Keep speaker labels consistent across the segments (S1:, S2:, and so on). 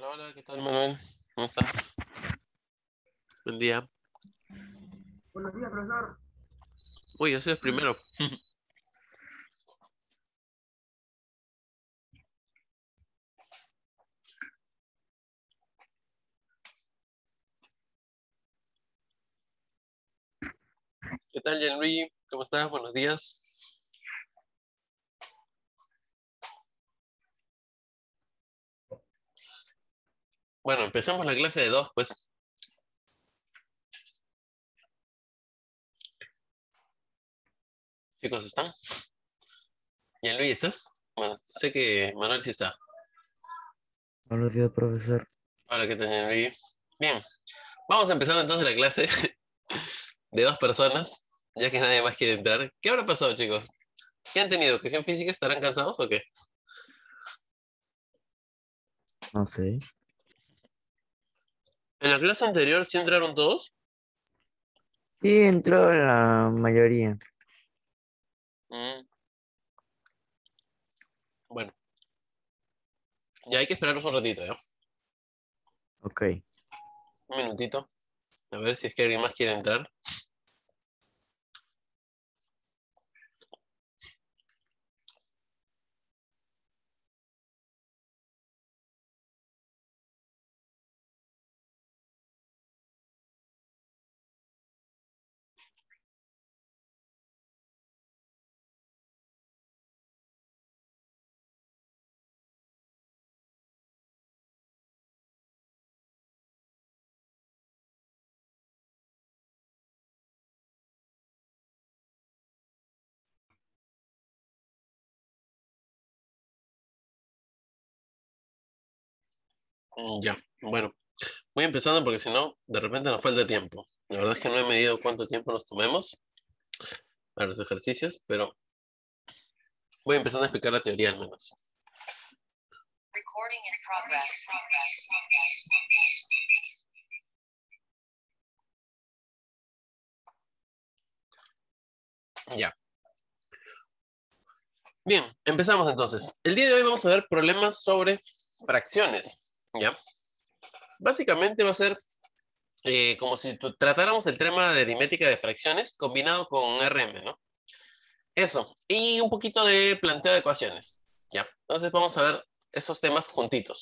S1: Hola, hola, ¿qué tal, Manuel? ¿Cómo estás? Buen día.
S2: Buenos días, profesor.
S1: Uy, yo soy el primero. ¿Qué tal, Henry? ¿Cómo estás? Buenos días. Bueno, empezamos la clase de 2, pues. Chicos, ¿están? Henry, ¿estás? Bueno, sé que Manuel sí está.
S3: Buenos días, profesor.
S1: Hola, ¿qué tal, Henry? Bien, vamos empezando entonces la clase de 2 personas, ya que nadie más quiere entrar. ¿Qué habrá pasado, chicos? ¿Qué han tenido? ¿Educación física? ¿Estarán cansados o qué?
S3: No sé.
S1: ¿En la clase anterior sí entraron todos?
S3: Sí, entró la mayoría.
S1: Mm, bueno, ya hay que esperarnos un ratito, ¿ya?
S3: Ok.
S1: Un minutito. A ver si es que alguien más quiere entrar. Ya, bueno. Voy empezando porque si no, de repente nos falta tiempo. La verdad es que no he medido cuánto tiempo nos tomemos para los ejercicios, pero voy empezando a explicar la teoría al menos.
S4: Recording in progress.
S1: Ya. Bien, empezamos entonces. El día de hoy vamos a ver problemas sobre fracciones. ¿Ya? Básicamente va a ser como si tratáramos el tema de aritmética de fracciones combinado con RM, ¿no? Eso. Y un poquito de planteo de ecuaciones. ¿Ya? Entonces vamos a ver esos temas juntitos.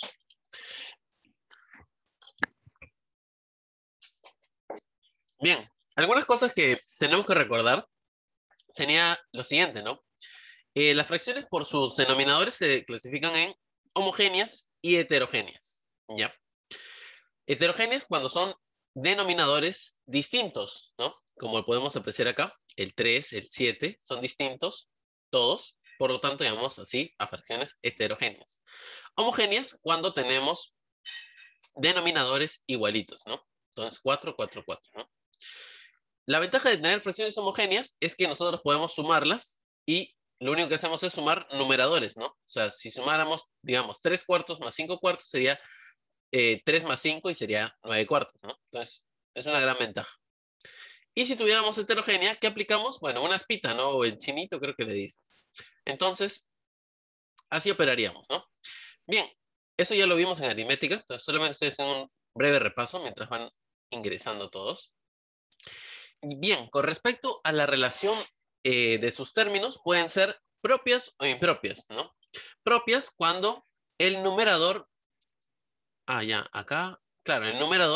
S1: Bien, algunas cosas que tenemos que recordar sería lo siguiente, ¿no? Las fracciones por sus denominadores se clasifican en homogéneas y heterogéneas, ¿ya? Heterogéneas cuando son denominadores distintos, ¿no? Como podemos apreciar acá, el 3, el 7 son distintos, todos, por lo tanto llamamos así a fracciones heterogéneas. Homogéneas cuando tenemos denominadores igualitos, ¿no? Entonces 4, 4, 4, ¿no? La ventaja de tener fracciones homogéneas es que nosotros podemos sumarlas y lo único que hacemos es sumar numeradores, ¿no? O sea, si sumáramos, digamos, 3 cuartos más 5 cuartos sería 3 más 5 y sería 9 cuartos, ¿no? Entonces, es una gran ventaja. Y si tuviéramos heterogénea, ¿qué aplicamos? Bueno, una espita, ¿no? O el chinito creo que le dice. Entonces, así operaríamos, ¿no? Bien, eso ya lo vimos en aritmética, entonces solamente estoy haciendo un breve repaso mientras van ingresando todos. Bien, con respecto a la relación de sus términos, pueden ser propias o impropias, ¿no? Propias cuando el numerador, ya, acá, claro,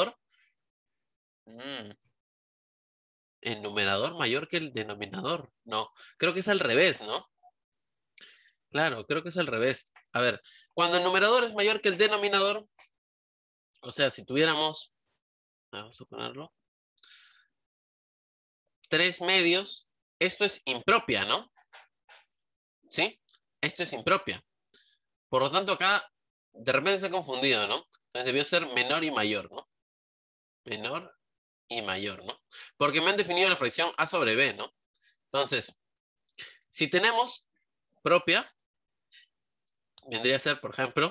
S1: mm, el numerador mayor que el denominador, no, creo que es al revés, ¿no? Claro, creo que es al revés. A ver, cuando el numerador es mayor que el denominador, o sea, si tuviéramos, vamos a ponerlo, 3 medios, esto es impropia, ¿no? ¿Sí? Esto es impropia. Por lo tanto, acá de repente se ha confundido, ¿no? Entonces debió ser menor y mayor, ¿no? Menor y mayor, ¿no? Porque me han definido la fracción A sobre B, ¿no? Entonces, si tenemos propia, vendría a ser, por ejemplo,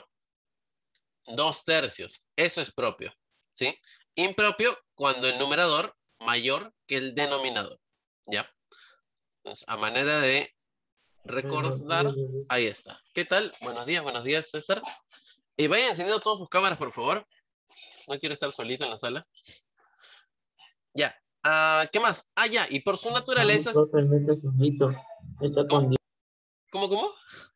S1: 2/3. Eso es propio, ¿sí? Impropio cuando el numerador mayor que el denominador, ¿ya? Entonces, a manera de recordar, ahí está. ¿Qué tal? Buenos días, César. Vayan encendiendo todas sus cámaras, por favor. No quiero estar solito en la sala. Ya. ¿Qué más? Ya. Y por su naturaleza.
S4: No, profe, no está solito. Está con Dios.
S1: ¿Cómo?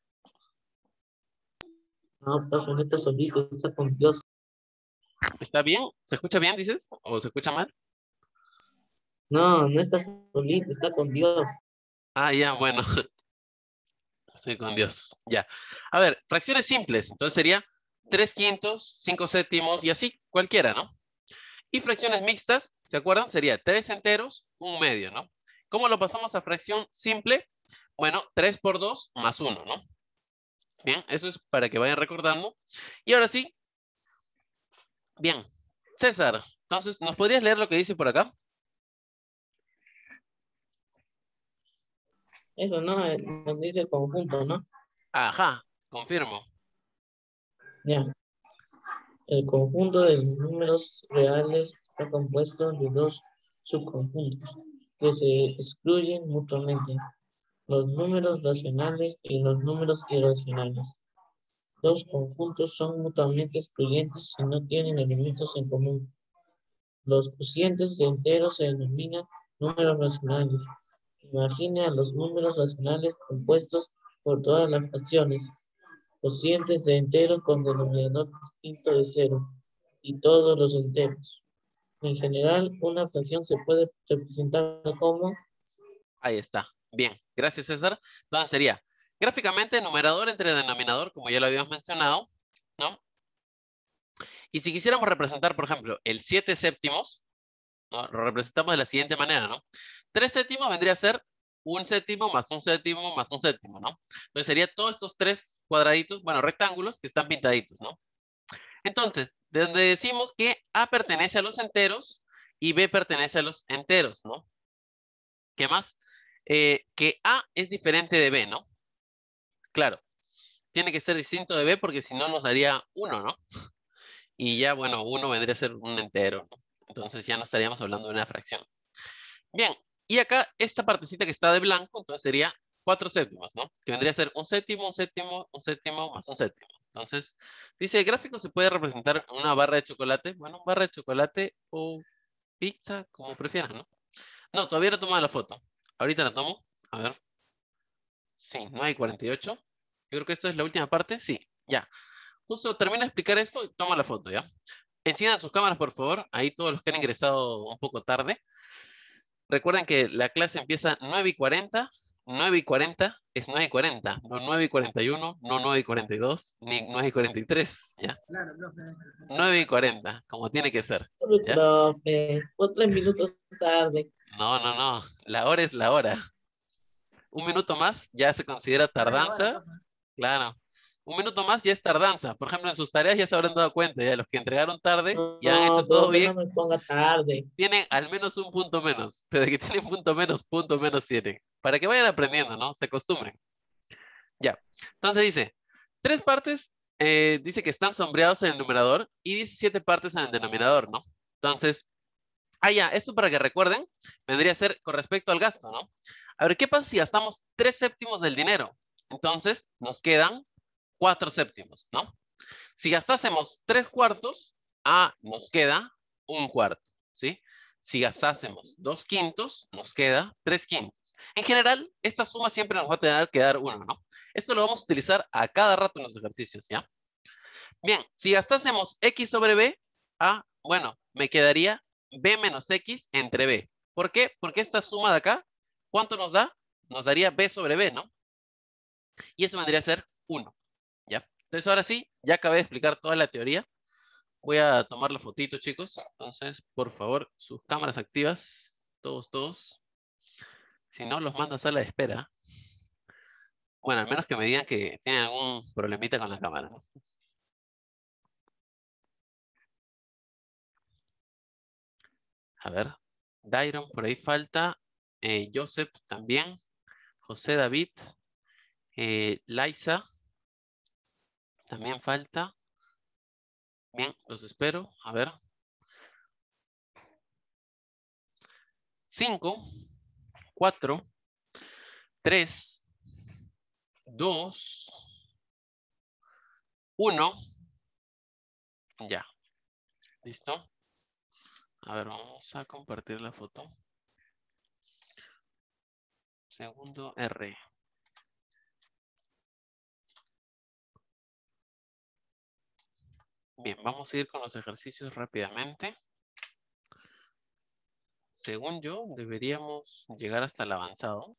S4: No, profe, no está solito, está con Dios.
S1: ¿Está bien? ¿Se escucha bien, dices? ¿O se escucha mal?
S4: No, no está solito, está con Dios.
S1: Ya, bueno. Estoy con Dios. Ya. A ver, fracciones simples. Entonces sería 3/5, 5/7 y así, cualquiera, ¿no? Y fracciones mixtas, ¿se acuerdan? Sería 3 enteros, 1/2, ¿no? ¿Cómo lo pasamos a fracción simple? Bueno, 3 por 2 más 1, ¿no? Bien, eso es para que vayan recordando. Y ahora sí. Bien. César, entonces, ¿nos podrías leer lo que dice por acá?
S4: Eso no, nos dice el conjunto, ¿no?
S1: Ajá, confirmo.
S4: Ya. El conjunto de números reales está compuesto de dos subconjuntos que se excluyen mutuamente: los números racionales y los números irracionales. Dos conjuntos son mutuamente excluyentes si no tienen elementos en común. Los cocientes de enteros se denominan números racionales. Imagine a los números racionales compuestos por todas las fracciones, cocientes de enteros con denominador distinto de cero, y todos los enteros. En general, una fracción se puede representar como...
S1: Ahí está. Bien, gracias César. Entonces sería gráficamente numerador entre denominador, como ya lo habíamos mencionado, ¿no? Y si quisiéramos representar, por ejemplo, el 7/7, ¿no? Lo representamos de la siguiente manera, ¿no? 3/7 vendría a ser 1/7 más 1/7 más 1/7, ¿no? Entonces sería todos estos 3 cuadraditos, bueno, rectángulos que están pintaditos, ¿no? Entonces, de donde decimos que A pertenece a los enteros y B pertenece a los enteros, ¿no? ¿Qué más? Que A es diferente de B, ¿no? Claro, tiene que ser distinto de B porque si no nos daría 1, ¿no? Y ya, bueno, 1 vendría a ser un entero, ¿no? Entonces ya no estaríamos hablando de una fracción. Bien, y acá esta partecita que está de blanco, entonces sería 4/7, ¿no? Que vendría a ser 1/7, 1/7, 1/7 más 1/7. Entonces, dice, el gráfico se puede representar en una barra de chocolate. Bueno, barra de chocolate o pizza, como prefieran, ¿no? No, todavía no he tomado la foto. Ahorita la tomo. A ver. Sí, 9:48. Yo creo que esto es la última parte. Sí, ya. Justo termino de explicar esto y tomo la foto, ¿ya? Enciendan sus cámaras, por favor. Ahí todos los que han ingresado un poco tarde. Recuerden que la clase empieza 9:40. 9:40 es 9:40, no 9:41, no 9:42, ni 9:43, ¿ya?
S2: Claro, profe.
S1: 9:40, como tiene que ser, ¿ya?
S4: Profe, fue 3 minutos tarde.
S1: No. La hora es la hora. Un minuto más ya se considera
S2: Ahora,
S1: tardanza.
S2: profe.
S1: Claro. Un minuto más ya es tardanza. Por ejemplo, en sus tareas ya se habrán dado cuenta, ya los que entregaron tarde y han hecho
S4: No,
S1: todo
S4: profe,
S1: bien,
S4: no me ponga tarde.
S1: tienen al menos un punto menos. Pero de que tienen punto menos tienen. Para que vayan aprendiendo, ¿no? Se acostumbren. Ya. Entonces dice, 3 partes, dice que están sombreados en el numerador y 17 partes en el denominador, ¿no? Entonces, ya, esto para que recuerden, vendría a ser con respecto al gasto, ¿no? A ver, ¿qué pasa si gastamos 3/7 del dinero? Entonces, nos quedan 4/7, ¿no? Si gastásemos 3/4, nos queda 1/4, ¿sí? Si gastásemos 2/5, nos queda 3/5. En general, esta suma siempre nos va a tener que dar 1, ¿no? Esto lo vamos a utilizar a cada rato en los ejercicios, ¿ya? Bien, si gastásemos X sobre B, bueno, me quedaría B menos X entre B. ¿Por qué? Porque esta suma de acá, ¿cuánto nos da? Nos daría B sobre B, ¿no? Y eso vendría a ser 1, ¿ya? Entonces ahora sí, ya acabé de explicar toda la teoría. Voy a tomar la fotito, chicos. Entonces, por favor, sus cámaras activas. Todos. Si no, los mando a sala de espera. Bueno, al menos que me digan que tienen algún problemita con la cámara, ¿no? A ver. Dairon, por ahí falta. Joseph también. José David. Liza. También falta. Bien, los espero. A ver. 5, 4, 3, 2, 1. Ya. ¿Listo? A ver, vamos a compartir la foto. Segundo R. Bien, vamos a ir con los ejercicios rápidamente. Según yo, deberíamos llegar hasta el avanzado.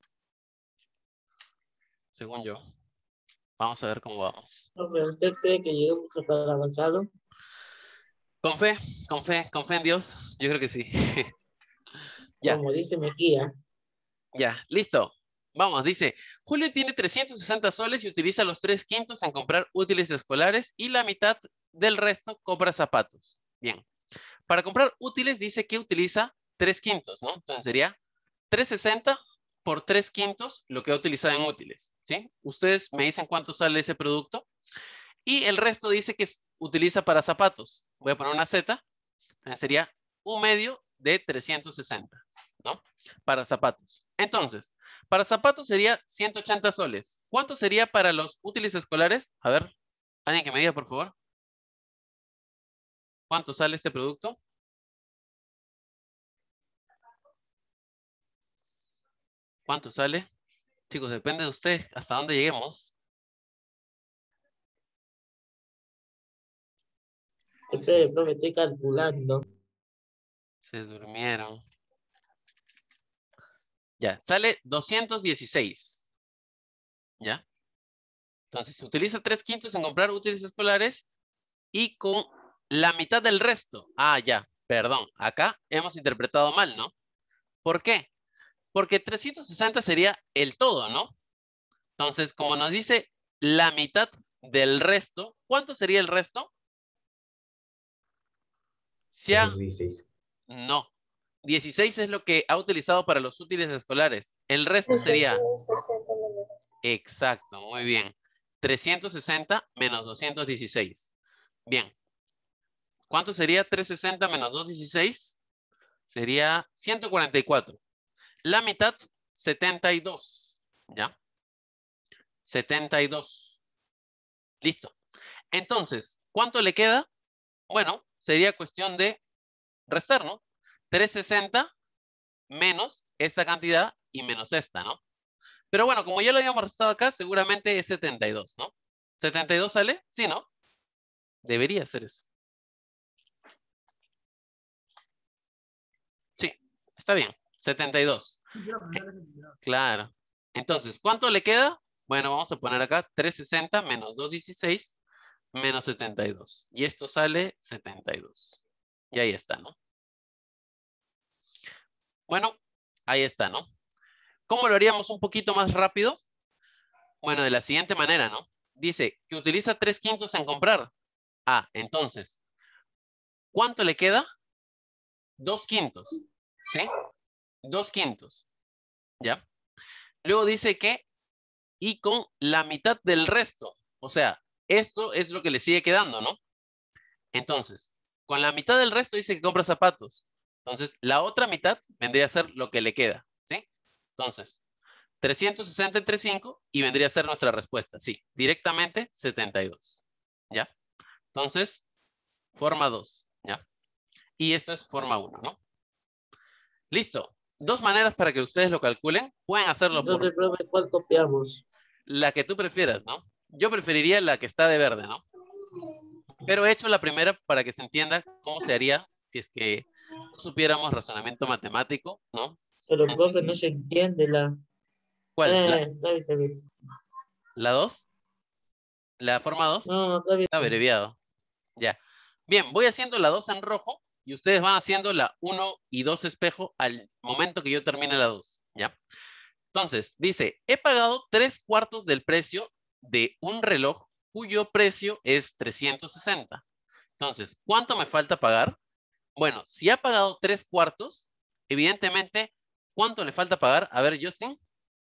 S1: Según yo. Vamos a ver cómo vamos.
S4: Profe, ¿usted cree que lleguemos hasta el avanzado?
S1: Con fe, con fe en Dios. Yo creo que sí. Ya.
S4: Como dice Mejía.
S1: Ya, listo. Vamos, dice, Julio tiene 360 soles y utiliza los 3/5 en comprar útiles escolares y la mitad del resto compra zapatos. Bien. Para comprar útiles dice que utiliza 3/5, ¿no? Entonces sería 360 por 3/5 lo que ha utilizado en útiles, ¿sí? Ustedes me dicen cuánto sale ese producto. Y el resto dice que utiliza para zapatos. Voy a poner una Z. Entonces sería 1/2 de 360, ¿no? Para zapatos. Entonces, para zapatos sería 180 soles. ¿Cuánto sería para los útiles escolares? A ver, alguien que me diga, por favor. ¿Cuánto sale este producto? ¿Cuánto sale? Chicos, depende de ustedes hasta dónde lleguemos.
S4: Espere, profe, estoy calculando.
S1: Se durmieron. Ya, sale 216. ¿Ya? Entonces, se utiliza 3/5 en comprar útiles escolares y con la mitad del resto. Ah, ya, perdón. Acá hemos interpretado mal, ¿no? ¿Por qué? Porque 360 sería el todo, ¿no? Entonces, como nos dice la mitad del resto, ¿cuánto sería el resto? Si ha...
S2: 16.
S1: No. 16 es lo que ha utilizado para los útiles escolares. El resto sería... Exacto, muy bien. 360 menos 216. Bien. ¿Cuánto sería 360 menos 216? Sería 144. La mitad, 72. ¿Ya? 72. Listo. Entonces, ¿cuánto le queda? Bueno, sería cuestión de restar, ¿no? 360 menos esta cantidad y menos esta, ¿no? Pero bueno, como ya lo habíamos restado acá, seguramente es 72, ¿no? ¿72 sale? Sí, ¿no? Debería ser eso. Sí, está bien. 72. Claro. Entonces, ¿cuánto le queda? Bueno, vamos a poner acá 360 menos 216 menos 72. Y esto sale 72. Y ahí está, ¿no? Bueno, ahí está, ¿no? ¿Cómo lo haríamos un poquito más rápido? Bueno, de la siguiente manera, ¿no? Dice que utiliza 3/5 en comprar. Ah, entonces, ¿cuánto le queda? 2/5, ¿sí? 2/5, ¿ya? Luego dice que, y con la mitad del resto. O sea, esto es lo que le sigue quedando, ¿no? Entonces, con la mitad del resto dice que compra zapatos. Entonces, la otra mitad vendría a ser lo que le queda, ¿sí? Entonces, 360 entre 5 y vendría a ser nuestra respuesta. Sí, directamente 72. ¿Ya? Entonces, forma 2. ¿Ya? Y esto es forma 1, ¿no? Listo. Dos maneras para que ustedes lo calculen. Pueden hacerlo por
S4: Entonces, profe, ¿cuál copiamos?
S1: la que tú prefieras, ¿no? Yo preferiría la que está de verde, ¿no? Pero he hecho la primera para que se entienda cómo se haría si es que no supiéramos razonamiento matemático, ¿no?
S4: Pero, profe, no se entiende la...
S1: ¿Cuál?
S4: está bien, está bien.
S1: ¿La 2? ¿La forma 2?
S4: No, está bien.
S1: Está abreviado. Ya. Bien, voy haciendo la 2 en rojo y ustedes van haciendo la 1 y 2 espejo al momento que yo termine la 2. ¿Ya? Entonces, dice, he pagado 3/4 del precio de un reloj cuyo precio es 360. Entonces, ¿cuánto me falta pagar? Bueno, si ha pagado 3/4, evidentemente, ¿cuánto le falta pagar? A ver, Justin.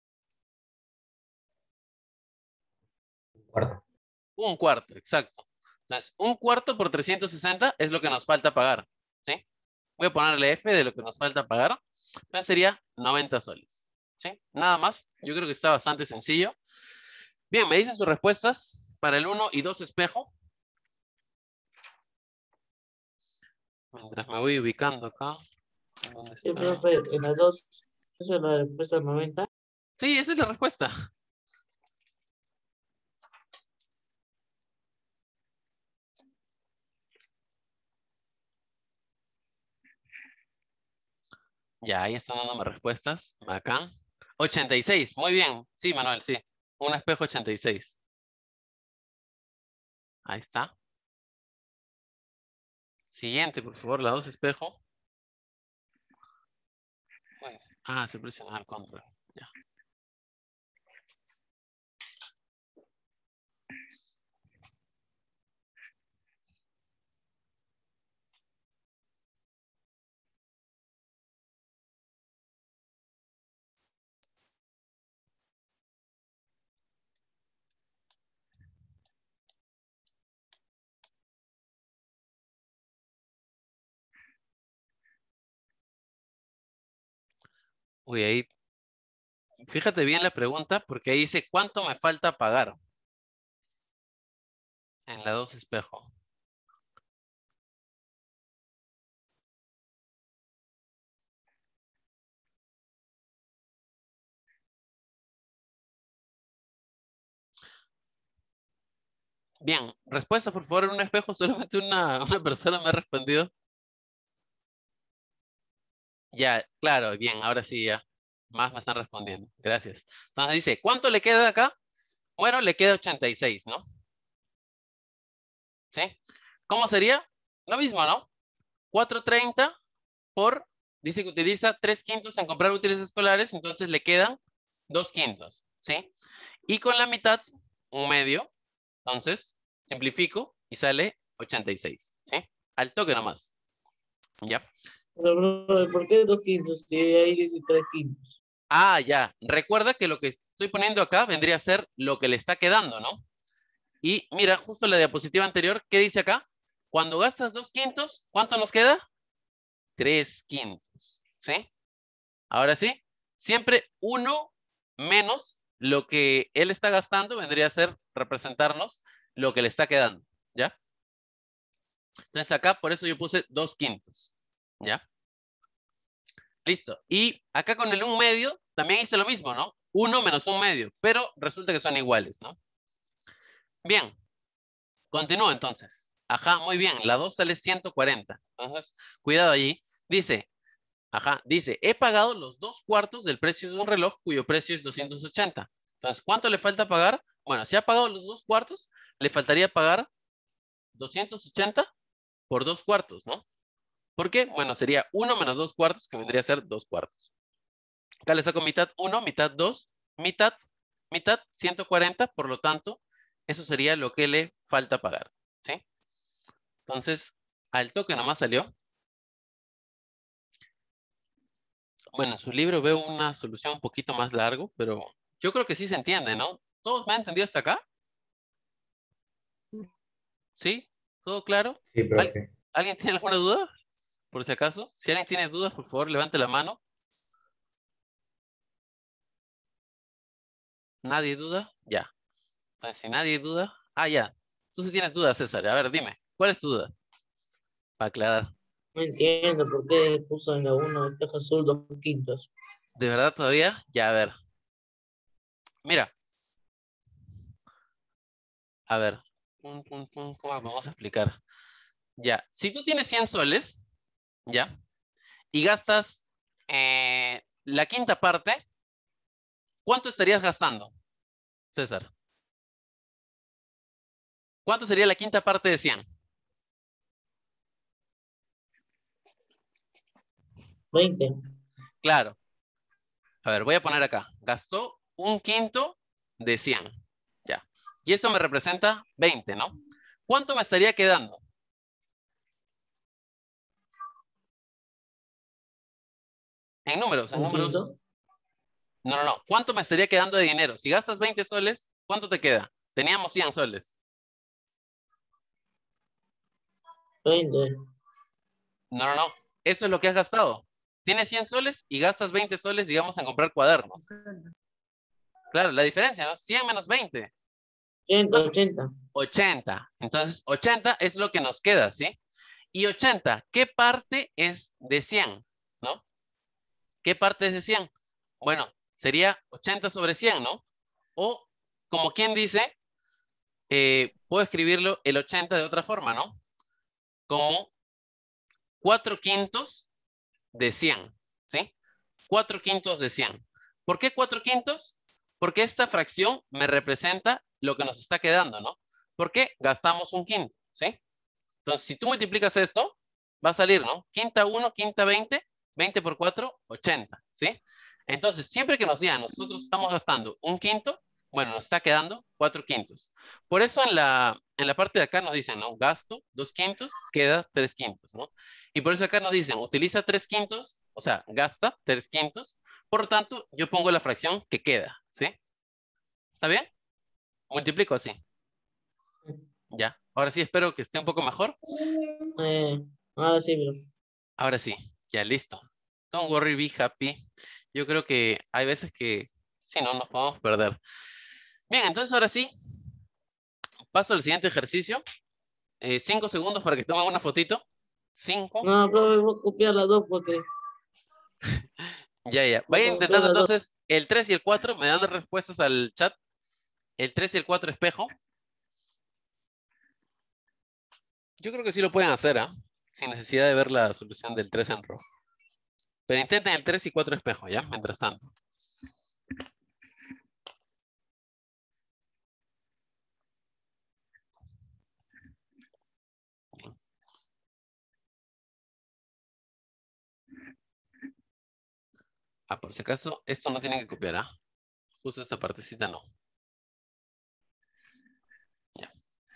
S2: Cuarto.
S1: 1/4, exacto. Entonces, 1/4 por 360 es lo que nos falta pagar, ¿sí? Voy a ponerle F de lo que nos falta pagar. Entonces sería 90 soles, ¿sí? Nada más. Yo creo que está bastante sencillo. Bien, me dicen sus respuestas para el 1 y 2 espejo. Mientras me voy ubicando acá. ¿Dónde
S4: Sí,
S1: está?
S4: profe, en las dos, esa es la respuesta 90.
S1: Sí, esa es la respuesta. Ya, ahí están dándome respuestas. Acá. 86, muy bien. Sí, Manuel, sí. Un espejo 86. Ahí está. Siguiente, por favor, la 2 espejo. Bueno, se presiona el control. Ya. Uy, ahí. Fíjate bien la pregunta porque ahí dice ¿cuánto me falta pagar? En la 2 espejo. Bien, respuesta por favor en un espejo. Solamente una persona me ha respondido. Ya, claro, bien, ahora sí ya. Más me están respondiendo. Gracias. Entonces dice, ¿cuánto le queda acá? Bueno, le queda 86, ¿no? ¿Sí? ¿Cómo sería? Lo mismo, ¿no? 4.30 por, dice que utiliza 3/5 en comprar útiles escolares, entonces le quedan 2/5, ¿sí? Y con la mitad, 1/2, entonces simplifico y sale 86, ¿sí? Al toque nomás, ¿ya?
S4: Pero, profe, ¿por qué 2/5? Si ahí dice 3/5.
S1: Ya. Recuerda que lo que estoy poniendo acá vendría a ser lo que le está quedando, ¿no? Y mira, justo la diapositiva anterior, ¿qué dice acá? Cuando gastas 2/5, ¿cuánto nos queda? 3/5, ¿sí? Ahora sí, siempre 1 menos lo que él está gastando vendría a ser representarnos lo que le está quedando, ¿ya? Entonces acá, por eso yo puse 2/5, ¿ya? Listo. Y acá con el 1/2 también hice lo mismo, ¿no? 1 menos 1/2, pero resulta que son iguales, ¿no? Bien, continúo entonces. Ajá, muy bien, la 2 sale 140. Entonces, cuidado allí. Dice, dice, he pagado los 2/4 del precio de un reloj cuyo precio es 280. Entonces, ¿cuánto le falta pagar? Bueno, si ha pagado los 2/4, le faltaría pagar 280 por 2/4, ¿no? ¿Por qué? Bueno, sería 1 menos 2/4, que vendría a ser 2/4. Acá le saco mitad 1, mitad 2, mitad, mitad 140, por lo tanto, eso sería lo que le falta pagar, ¿sí? Entonces, al toque nomás salió. Bueno, en su libro veo una solución un poquito más largo, pero yo creo que sí se entiende, ¿no? ¿Todos me han entendido hasta acá? ¿Sí? ¿Todo claro?
S3: Sí,
S1: ¿Al-
S3: profe.
S1: ¿Alguien tiene alguna duda? Por si acaso. Si alguien tiene dudas, por favor, levante la mano. ¿Nadie duda? Ya. Entonces, si nadie duda... ya. Tú sí tienes dudas, César. A ver, dime. ¿Cuál es tu duda? Para aclarar.
S4: No entiendo por qué puso en la 1 espejo azul 2/5.
S1: ¿De verdad todavía? Ya, a ver. Mira. A ver. ¿Cómo lo vamos a explicar? Ya. Si tú tienes 100 soles, ¿ya? Y gastas la quinta parte, ¿cuánto estarías gastando, César? ¿Cuánto sería la quinta parte de 100?
S4: 20.
S1: Claro. A ver, voy a poner acá. Gastó 1/5 de 100. Ya. Y eso me representa 20, ¿no? ¿Cuánto me estaría quedando? En números, en
S4: ¿Un
S1: números.
S4: quinto?
S1: No. ¿Cuánto me estaría quedando de dinero? Si gastas 20 soles, ¿cuánto te queda? Teníamos 100 soles.
S4: 20.
S1: No. Eso es lo que has gastado. Tienes 100 soles y gastas 20 soles, digamos, en comprar cuadernos. Claro, la diferencia, ¿no? 100 menos 20.
S4: 80. 80.
S1: 80. Entonces, 80 es lo que nos queda, ¿sí? Y 80, ¿qué parte es de 100? ¿No? ¿Qué parte es de 100? Bueno, sería 80 sobre 100, ¿no? O, como quien dice, puedo escribirlo el 80 de otra forma, ¿no? Como 4/5 de 100, ¿sí? 4/5 de 100. ¿Por qué 4/5? Porque esta fracción me representa lo que nos está quedando, ¿no? Porque gastamos un quinto, ¿sí? Entonces, si tú multiplicas esto, va a salir, ¿no? Quinta 1, quinta 20, 20 por 4, 80, ¿sí? Entonces, siempre que nos digan, nosotros estamos gastando un quinto, bueno, nos está quedando 4/5. Por eso en la parte de acá nos dicen, ¿no? Gasto 2/5, queda 3/5, ¿no? Y por eso acá nos dicen, utiliza 3/5, o sea, gasta 3/5. Por lo tanto, yo pongo la fracción que queda, ¿sí? ¿Está bien? Multiplico así. Ya. Ahora sí, espero que esté un poco mejor.
S4: Ahora sí, bro.
S1: Ahora sí, ya listo. Don't worry, be happy. Yo creo que hay veces que sí, no nos podemos perder. Bien, entonces ahora sí, paso al siguiente ejercicio. 5 segundos para que tomen una fotito. 5.
S4: No, profe, voy a copiar las dos porque
S1: Ya.
S4: voy a
S1: Vayan
S4: copiar
S1: intentando
S4: las dos.
S1: entonces el 3 y el 4. Me dan las respuestas al chat. El 3 y el 4 espejo. Yo creo que sí lo pueden hacer, ¿ah? Sin necesidad de ver la solución del 3 en rojo. Pero intenten el 3 y 4 espejo, ¿ya? Mientras tanto. Ah, por si acaso, esto no tienen que copiar, ¿ah? Justo esta partecita no. Ya.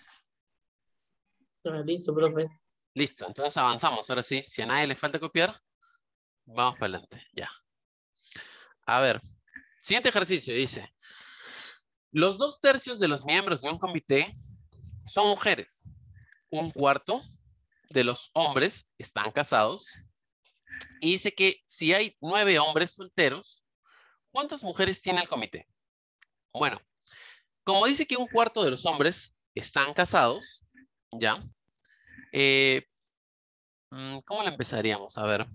S4: Listo, profe.
S1: Listo, entonces avanzamos. Ahora sí, si a nadie le falta copiar, vamos para adelante. Ya. A ver, siguiente ejercicio dice: los 2/3 de los miembros de un comité son mujeres. 1/4 de los hombres están casados. Y dice que si hay 9 hombres solteros, ¿cuántas mujeres tiene el comité? Bueno, como dice que 1/4 de los hombres están casados, ¿ya? ¿Cómo le empezaríamos? A ver.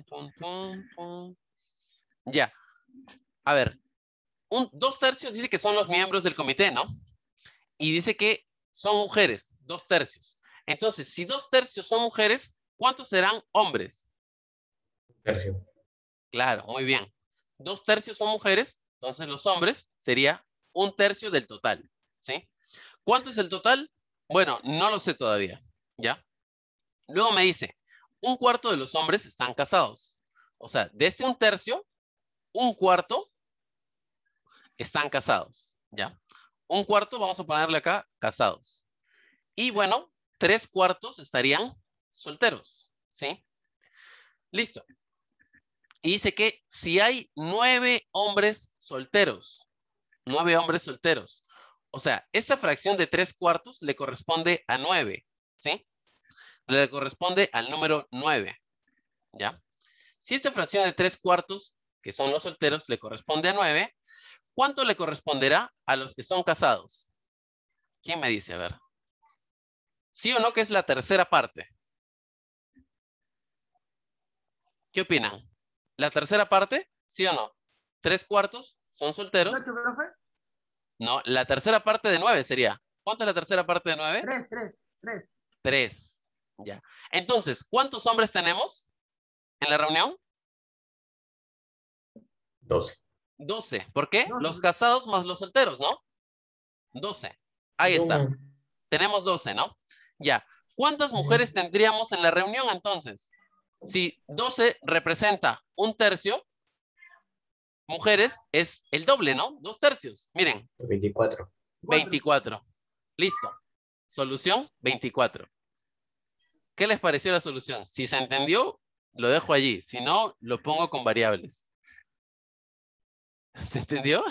S1: Ya. A ver. 2/3 dice que son los miembros del comité, ¿no? Y dice que son mujeres, 2/3. Entonces, si 2/3 son mujeres, ¿cuántos serán hombres?
S2: Tercio.
S1: Claro, muy bien. 2/3 son mujeres, entonces los hombres sería 1/3 del total, ¿sí? ¿Cuánto es el total? Bueno, no lo sé todavía, ¿ya? Luego me dice, 1/4 de los hombres están casados. O sea, de este 1/3, 1/4 están casados, ¿ya? 1/4, vamos a ponerle acá, casados. Y bueno, 3/4 estarían solteros, ¿sí? Listo. Y dice que si hay 9 hombres solteros, 9 hombres solteros, o sea, esta fracción de 3/4 le corresponde a 9, ¿sí? Le corresponde al número 9, ¿ya? Si esta fracción de 3/4, que son los solteros, le corresponde a 9, ¿cuánto le corresponderá a los que son casados? ¿Quién me dice? A ver. ¿Sí o no que es la tercera parte? ¿Qué opinan? ¿La tercera parte? ¿Sí o no? 3/4 son solteros.
S2: 18, profe.
S1: No, la tercera parte de 9 sería. ¿Cuánto es la tercera parte de 9?
S2: 3.
S1: 3. Ya. Entonces, ¿cuántos hombres tenemos en la reunión?
S2: 12.
S1: 12. ¿Por qué?
S2: 12.
S1: Los casados más los solteros, ¿no? 12. Ahí está. Tenemos 12, ¿no? Ya. ¿Cuántas mujeres tendríamos en la reunión entonces? Si 12 representa 1/3, mujeres es el doble, ¿no? 2/3. Miren.
S2: 24.
S1: 24. Listo. Solución 24. ¿Qué les pareció la solución? Si se entendió, lo dejo allí. Si no, lo pongo con variables. ¿Se entendió?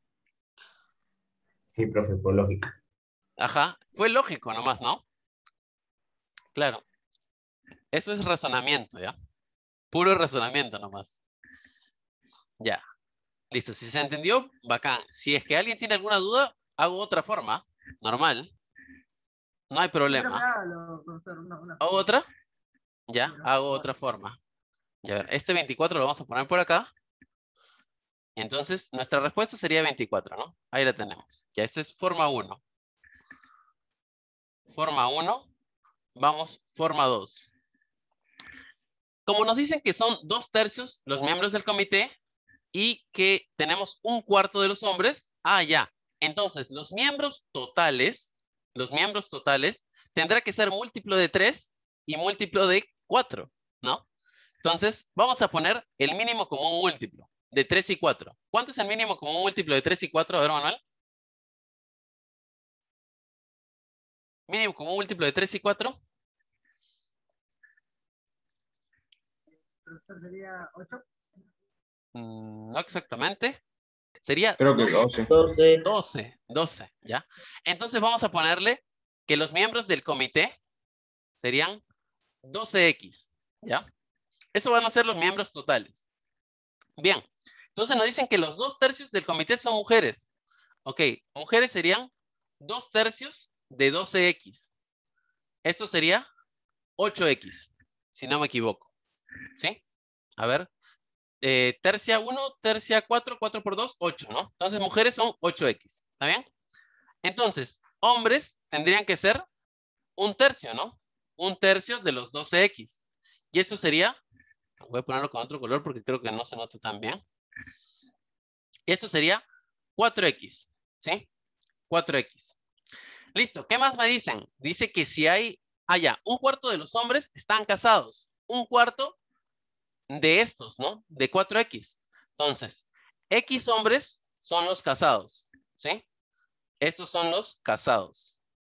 S2: Sí, profe, por lógica.
S1: Ajá. Fue lógico nomás, ¿no? Claro. Eso es razonamiento, ¿ya? Puro razonamiento nomás. Ya. Listo. Si se entendió, bacán. Si es que alguien tiene alguna duda, hago otra forma. Normal. No hay problema.
S2: Hágalo, profesor, una.
S1: ¿Hago otra? Ya, hago otra forma. Ya ver, este 24 lo vamos a poner por acá. Entonces, nuestra respuesta sería 24, ¿no? Ahí la tenemos. Ya, esta es forma 1. Forma 1. Vamos, forma 2. Como nos dicen que son 2/3 los miembros del comité y que tenemos 1/4 de los hombres, ya. Entonces, los miembros totales tendrá que ser múltiplo de 3 y múltiplo de 4, ¿no? Entonces, vamos a poner el mínimo común múltiplo de 3 y 4. ¿Cuánto es el mínimo común múltiplo de 3 y 4? A ver, Manuel. Mínimo común múltiplo de 3 y 4.
S5: Sería 8.
S1: No exactamente. Sería
S2: Creo que
S1: 12.
S2: 12.
S1: 12, ¿ya? Entonces vamos a ponerle que los miembros del comité serían 12x, ¿ya? Eso van a ser los miembros totales. Bien, entonces nos dicen que los 2/3 del comité son mujeres. Ok, mujeres serían 2/3 de 12x. Esto sería 8x, si no me equivoco. ¿Sí? A ver. Tercia 1, tercia 4, 4 por 2, 8, ¿no? Entonces mujeres son 8x. ¿Está bien? Entonces, hombres tendrían que ser 1/3, ¿no? 1/3 de los 12x. Y esto sería, voy a ponerlo con otro color porque creo que no se nota tan bien. Y esto sería 4x, ¿sí? 4x. Listo, ¿qué más me dicen? Dice que si hay, ya, 1/4 de los hombres están casados. 1/4 de estos, ¿no? De 4x. Entonces, x hombres son los casados, ¿sí? Estos son los casados.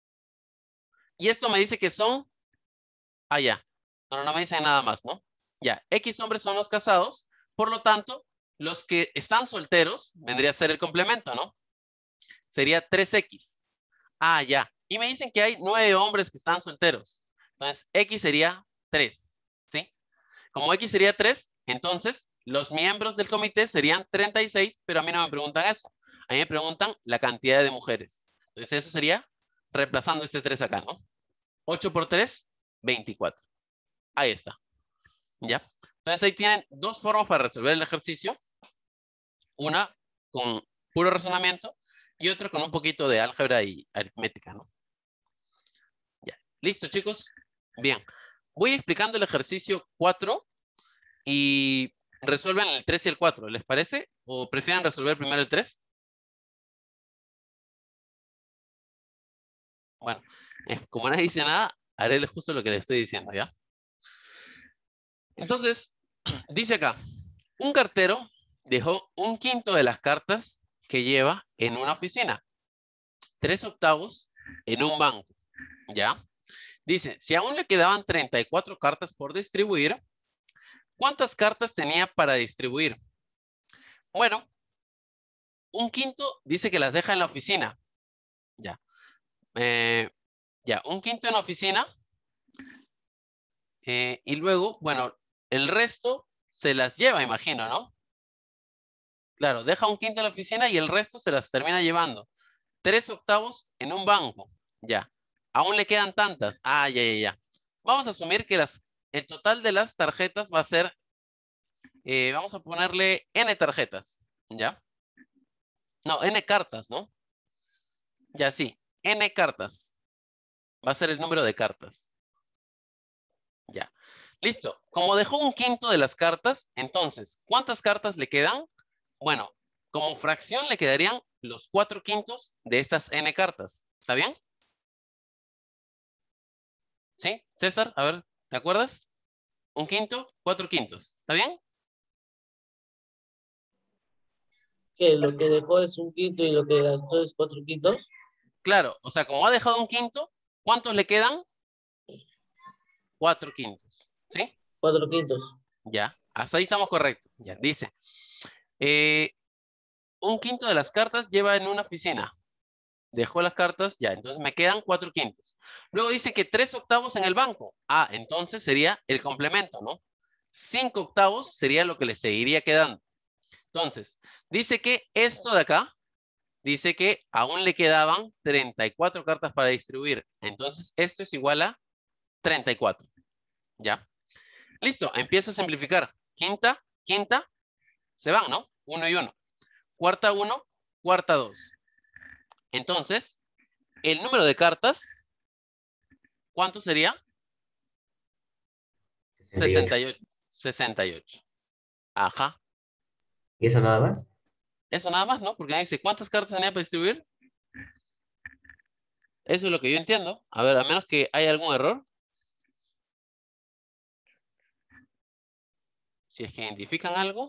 S1: Y esto me dice que son, ya. No me dice nada más, ¿no? Ya, x hombres son los casados. Por lo tanto, los que están solteros vendría a ser el complemento, ¿no? Sería 3x. Ya. Y me dicen que hay 9 hombres que están solteros. Entonces, x sería 3, ¿sí? Como x sería 3, entonces los miembros del comité serían 36, pero a mí no me preguntan eso. A mí me preguntan la cantidad de mujeres. Entonces, eso sería reemplazando este 3 acá, ¿no? 8 por 3, 24. Ahí está. ¿Ya? Entonces, ahí tienen dos formas para resolver el ejercicio. Una con puro razonamiento y otra con un poquito de álgebra y aritmética, ¿no? Ya. ¿Listo, chicos? Bien. Voy explicando el ejercicio 4 y resuelven el 3 y el 4. ¿Les parece? ¿O prefieren resolver primero el 3? Bueno, como nadie dice nada, haré justo lo que les estoy diciendo, ¿ya? Entonces, dice acá, un cartero dejó 1/5 de las cartas que lleva en una oficina, 3/8 en un banco, ¿ya? Dice, si aún le quedaban 34 cartas por distribuir, ¿cuántas cartas tenía para distribuir? Bueno, 1/5 dice que las deja en la oficina, ¿ya? Ya, 1/5 en la oficina. Y luego, bueno, el resto se las lleva, imagino, ¿no? Claro, deja 1/5 en la oficina y el resto se las termina llevando. 3/8 en un banco. Ya. Aún le quedan tantas. Ya. Vamos a asumir que el total de las tarjetas va a ser, vamos a ponerle N tarjetas. ¿Ya? No, N cartas, ¿no? Ya, sí. N cartas. Va a ser el número de cartas. Ya. Listo. Como dejó 1/5 de las cartas, entonces, ¿cuántas cartas le quedan? Bueno, como fracción le quedarían los 4/5 de estas N cartas. ¿Está bien? ¿Sí? César, a ver, ¿te acuerdas? 1/5, 4/5. ¿Está bien?
S4: Que lo que dejó es 1/5 y lo que gastó es 4/5.
S1: Claro, o sea, como ha dejado 1/5, ¿cuántos le quedan? 4/5. ¿Sí?
S4: 4/5.
S1: Ya, hasta ahí estamos correctos. Ya, dice, 1/5 de las cartas lleva en una oficina. Dejó las cartas, ya, entonces me quedan 4/5. Luego dice que 3/8 en el banco. Entonces sería el complemento, ¿no? 5/8 sería lo que le seguiría quedando. Entonces, dice que esto de acá, dice que aún le quedaban 34 cartas para distribuir. Entonces, esto es igual a 34. ¿Ya? Listo, empieza a simplificar. Quinta, quinta, se van, ¿no? 1 y 1. Cuarta 1, cuarta 2. Entonces, el número de cartas, ¿cuánto sería? 68. 68. Ajá.
S2: ¿Y eso nada más?
S1: Eso nada más, ¿no? Porque ahí dice, ¿cuántas cartas tenía para distribuir? Eso es lo que yo entiendo. A ver, a menos que haya algún error. Si es que identifican algo.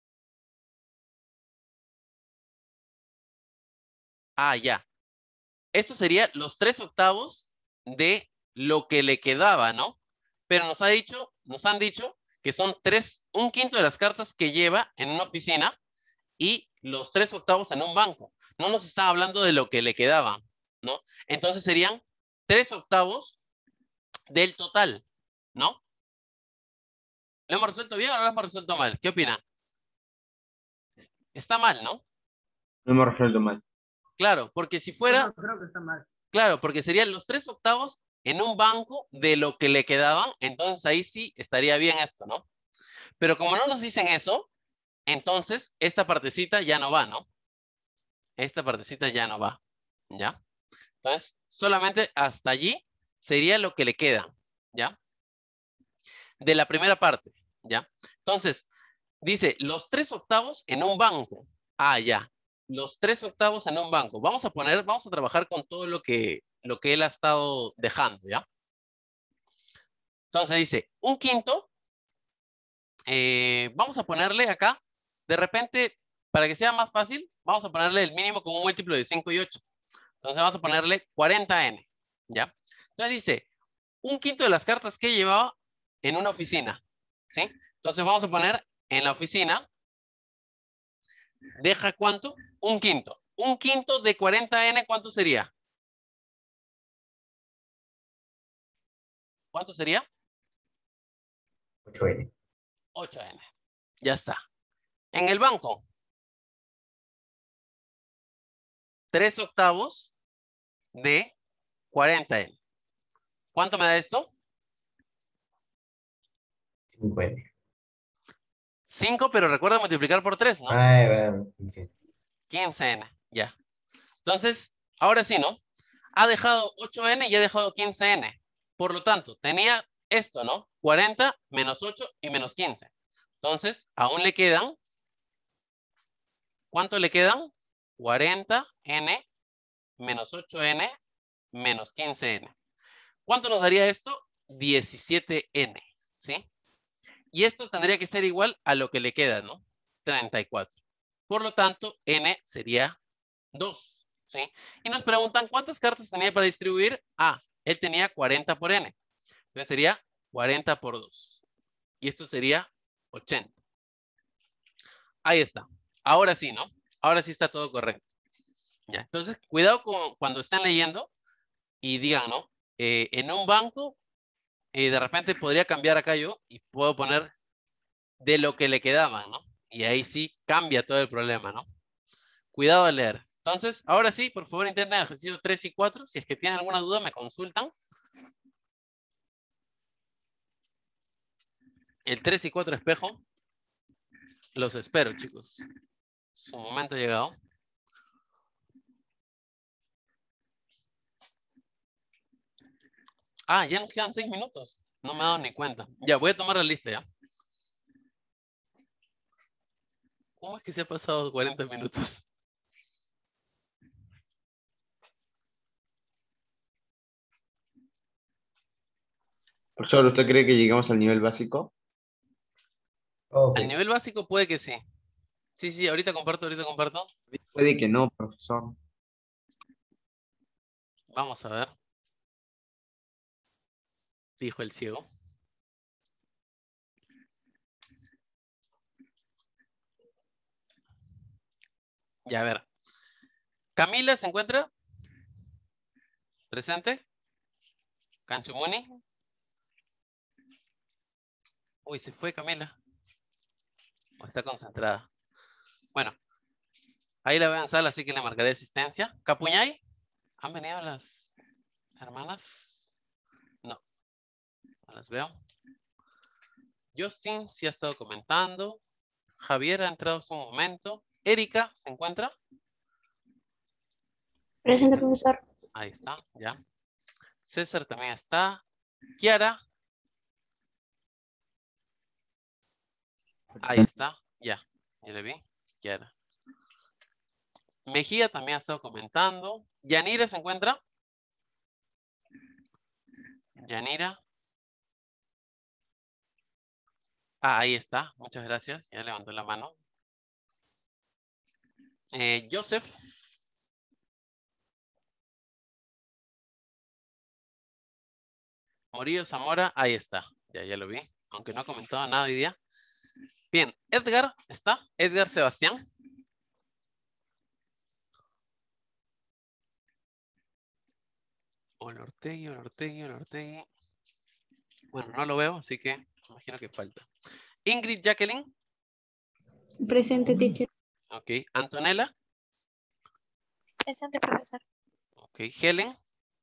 S1: Ah, ya. Esto sería los 3/8 de lo que le quedaba, ¿no? Pero nos han dicho que son 1/5 de las cartas que lleva en una oficina y los 3/8 en un banco. No nos está hablando de lo que le quedaba, ¿no? Entonces serían 3/8 del total, ¿no? ¿Lo hemos resuelto bien o no lo hemos resuelto mal? ¿Qué opinan? Está mal, ¿no?
S5: No hemos resuelto mal.
S1: Claro, porque si fuera...
S6: No, creo que está mal.
S1: Claro, porque serían los 3/8 en un banco de lo que le quedaban, entonces ahí sí estaría bien esto, ¿no? Pero como no nos dicen eso, entonces esta partecita ya no va, ¿no? Esta partecita ya no va, ¿ya? Entonces, solamente hasta allí sería lo que le queda, ¿ya? De la primera parte, ¿ya? Entonces, dice, los 3/8 en un banco. Ah, ya. Los 3/8 en un banco. Vamos a trabajar con todo lo que él ha estado dejando, ¿ya? Entonces dice, 1/5. Vamos a ponerle acá, de repente, para que sea más fácil, vamos a ponerle el mínimo como un múltiplo de 5 y 8. Entonces vamos a ponerle 40n, ¿ya? Entonces dice, 1/5 de las cartas que llevaba en una oficina, ¿sí? Entonces vamos a poner en la oficina, deja ¿cuánto? 1/5. 1/5 de 40n, ¿cuánto sería? ¿Cuánto sería?
S2: 8N.
S1: 8n. Ya está. En el banco, 3/8 de 40n. ¿Cuánto me da esto?
S2: 5N.
S1: 5, pero recuerda multiplicar por 3, ¿no?
S2: Ay, bueno, sí.
S1: 15n, ya. Entonces, ahora sí, ¿no? Ha dejado 8n y ha dejado 15n. Por lo tanto, tenía esto, ¿no? 40 menos 8 y menos 15. Entonces, aún le quedan, ¿cuánto le quedan? 40n menos 8n menos 15n. ¿Cuánto nos daría esto? 17n, ¿sí? Y esto tendría que ser igual a lo que le queda, ¿no? 34. Por lo tanto, n sería 2, ¿sí? Y nos preguntan cuántas cartas tenía para distribuir. Ah, él tenía 40 por n. Entonces sería 40 por 2. Y esto sería 80. Ahí está. Ahora sí, ¿no? Ahora sí está todo correcto. Ya. Entonces, cuidado cuando estén leyendo y digan, ¿no? En un banco, de repente podría cambiar acá yo y puedo poner de lo que le quedaban, ¿no? Y ahí sí cambia todo el problema, ¿no? Cuidado al leer. Entonces, ahora sí, por favor intenten el ejercicio 3 y 4. Si es que tienen alguna duda, me consultan. El 3 y 4 espejo. Los espero, chicos. Su momento ha llegado. Ah, ya nos quedan 6 minutos. No me he dado ni cuenta. Ya, voy a tomar la lista ya. ¿Cómo es que se ha pasado 40 minutos?
S5: Profesor, ¿usted cree que llegamos al nivel básico?
S2: Ok.
S1: Al nivel básico puede que sí. Sí, sí, ahorita comparto, ahorita comparto.
S5: Puede que no, profesor.
S1: Vamos a ver. Dijo el ciego. Ya, a ver. Camila se encuentra. ¿Presente? Canchumuni. Uy, se fue Camila. O está concentrada. Bueno, ahí la veo en sala, así que le marcaré asistencia. ¿Capuñay? ¿Han venido las hermanas? No, no las veo. Justin sí ha estado comentando. Javier ha entrado hace un momento. Erika, ¿se encuentra?
S6: Presente, profesor.
S1: Ahí está, ya. César también está. Kiara. Ahí está, ya. Ya le vi. Kiara. Mejía también ha estado comentando. Yanira, ¿se encuentra? Yanira. Ah, ahí está. Muchas gracias. Ya levantó la mano. Joseph. Morillo Zamora. Ahí está. Ya lo vi. Aunque no ha comentado nada hoy día. Bien. Edgar. ¿Está? Edgar Sebastián. Olortegui. Bueno, no lo veo, así que imagino que falta. Ingrid Jacqueline.
S6: Presente, teacher.
S1: Ok. Antonella.
S6: Presente, profesor.
S1: Ok. Helen.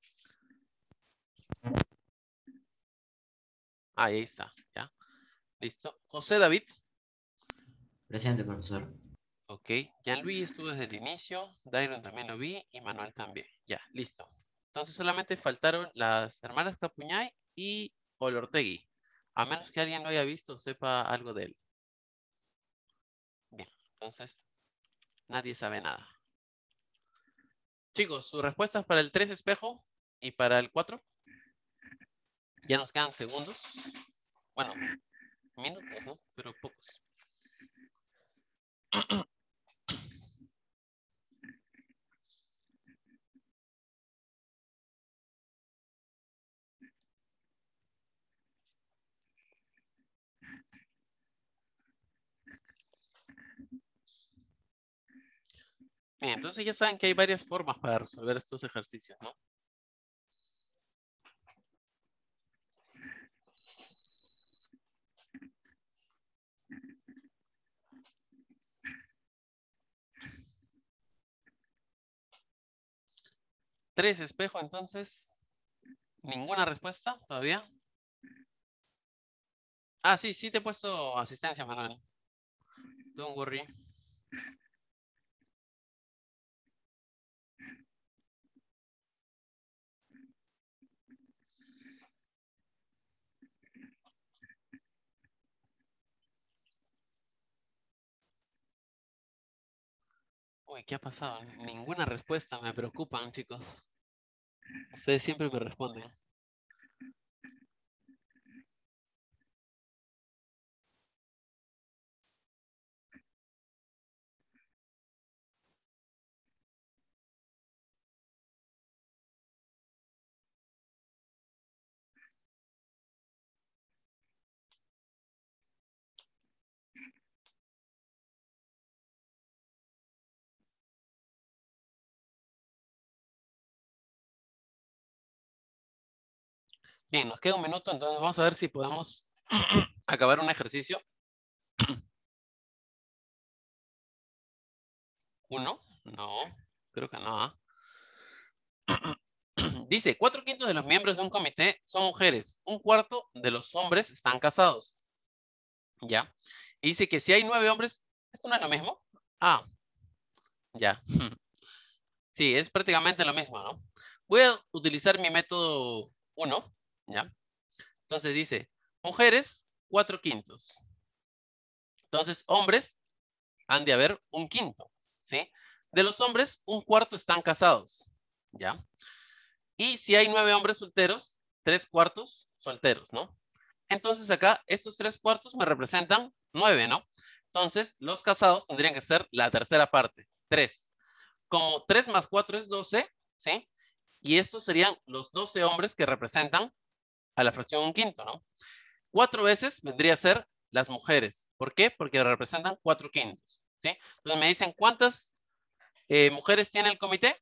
S1: Ahí está. Ya. Listo. José David.
S2: Presente, profesor.
S1: Ok. Jean-Louis estuvo desde el inicio. Dairon también lo vi. Y Manuel también. Ya. Listo. Entonces solamente faltaron las hermanas Capuñay y Olortegui. A menos que alguien lo haya visto o sepa algo de él. Bien. Entonces, nadie sabe nada. Chicos, sus respuestas para el 3 espejo y para el 4. Ya nos quedan segundos. Bueno, minutos, ¿no? Pero pocos. Bien, entonces ya saben que hay varias formas para resolver estos ejercicios, ¿no? Tres espejo, entonces. ¿Ninguna respuesta todavía? Ah, sí te he puesto asistencia, Manuel. Don't worry. Uy, ¿qué ha pasado? Ninguna respuesta, me preocupan, chicos. Ustedes siempre me responden. Bien, nos queda un minuto, entonces vamos a ver si podemos acabar un ejercicio. ¿Uno? No, creo que no. ¿Ah? Dice, 4/5 de los miembros de un comité son mujeres. 1/4 de los hombres están casados. ¿Ya? Y dice que si hay 9 hombres, ¿esto no es lo mismo? Ah, ya. Sí, es prácticamente lo mismo, ¿no? Voy a utilizar mi método 1, ¿ya? Entonces dice, mujeres, 4/5. Entonces, hombres, han de haber 1/5, ¿sí? De los hombres, 1/4 están casados, ¿ya? Y si hay 9 hombres solteros, 3/4 solteros, ¿no? Entonces acá, estos 3/4 me representan 9, ¿no? Entonces, los casados tendrían que ser la tercera parte, 3. Como 3 más 4 es 12, ¿sí? Y estos serían los 12 hombres que representan a la fracción 1/5, ¿no? 4 veces vendría a ser las mujeres. ¿Por qué? Porque representan 4/5, ¿sí? Entonces me dicen, ¿cuántas mujeres tiene el comité?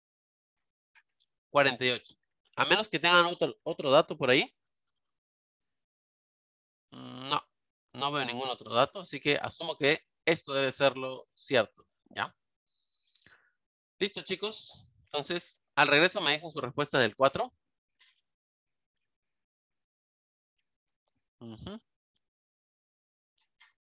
S1: 48. A menos que tengan otro dato por ahí. No, no veo ningún otro dato, así que asumo que esto debe ser lo cierto, ¿ya? Listo, chicos. Entonces, al regreso me dicen su respuesta del 4.